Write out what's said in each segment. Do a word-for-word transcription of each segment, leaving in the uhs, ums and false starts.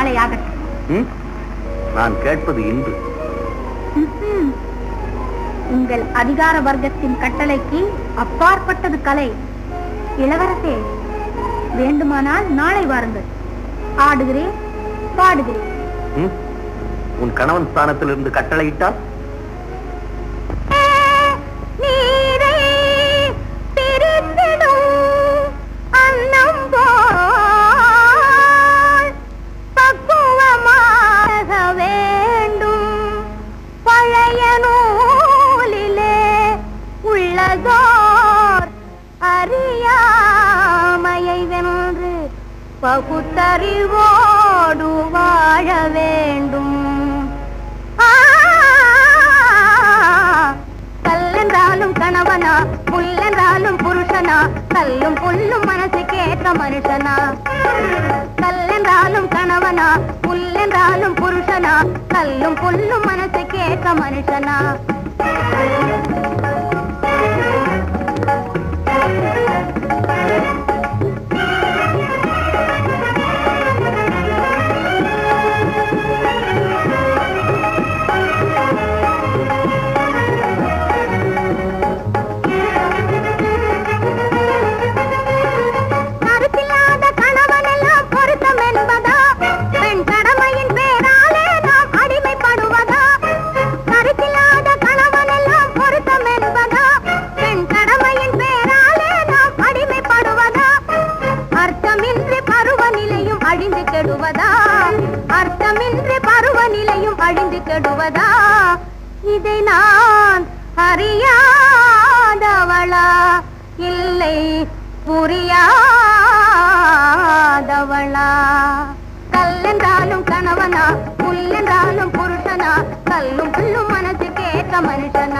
நாளை ஆகட்டும். நான் கேட்பது இன்று. உங்கள் அதிகார வர்க்கத்தின் கட்டளைக்கு அப்பாற்பட்டது கலை. இளவரசே, வேண்டுமானால் நாளை வாருங்கள். ஆடுகிறேன், பாடுகிறேன். உன் கணவன் ஸ்தானத்திலிருந்து கட்டளையிட்டால் அறியாமையை வென்று பகுத்தறிவோடு வாழ வேண்டும். கல்லென்றாலும் கணவனா, புல்லென்றாலும் புருஷனா, கல்லும் புல்லும் மனசுக்கேற்ற மனுஷனா. கல்லென்றாலும் கணவனா, புல்லென்றாலும் புருஷனா, கல்லும் புல்லும் மனசுக்கேற்ற மனுஷனா. அர்த்தமின்றி பருவநிலையும் அழிந்து கெடுவதா? இதை நான் அறியாதவளா, இல்லை புரியாதவளா? கல்லென்றாலும் கணவனா, புல்லென்றாலும் புருஷனா, கல்லும் புல்லும் மனசுக்கு ஏற்ற மனுஷனா.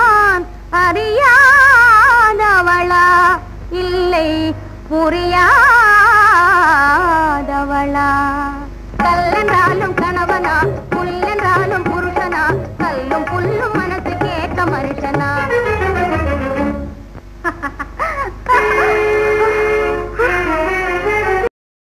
அறியாதவளா, இல்லை புரியா